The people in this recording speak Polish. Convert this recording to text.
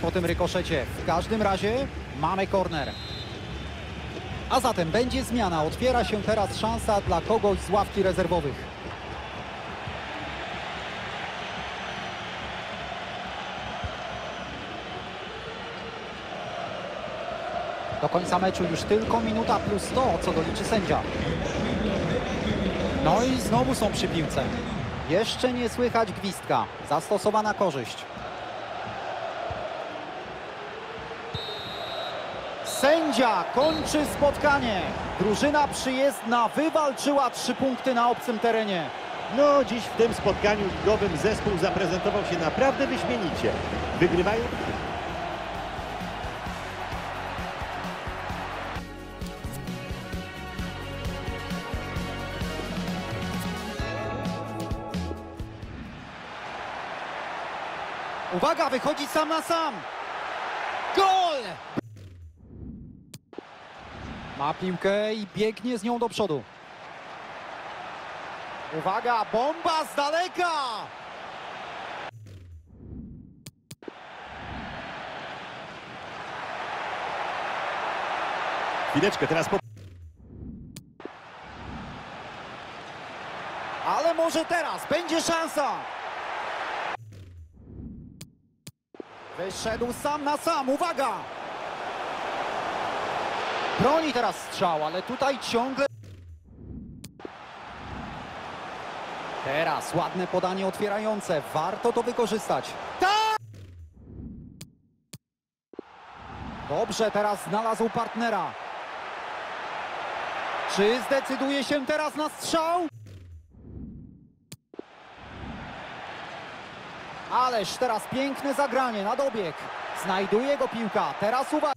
po tym rykoszecie. W każdym razie mamy korner. A zatem będzie zmiana. Otwiera się teraz szansa dla kogoś z ławki rezerwowych. Do końca meczu już tylko minuta plus to, co doliczy sędzia. No i znowu są przy piłce. Jeszcze nie słychać gwizdka. Zastosowana korzyść. Sędzia kończy spotkanie. Drużyna przyjezdna wywalczyła 3 punkty na obcym terenie. No, dziś w tym spotkaniu ligowym zespół zaprezentował się naprawdę wyśmienicie. Wygrywają... Uwaga, wychodzi sam na sam. Gol! Ma piłkę i biegnie z nią do przodu. Uwaga, bomba z daleka! Chwileczkę, teraz po... Ale może teraz będzie szansa. Wyszedł sam na sam, uwaga! Broni teraz strzał, ale tutaj ciągle... Teraz ładne podanie otwierające, warto to wykorzystać. Tak! Dobrze, teraz znalazł partnera. Czy zdecyduje się teraz na strzał? Ależ teraz piękne zagranie na dobieg. Znajduje go piłka. Teraz uwaga.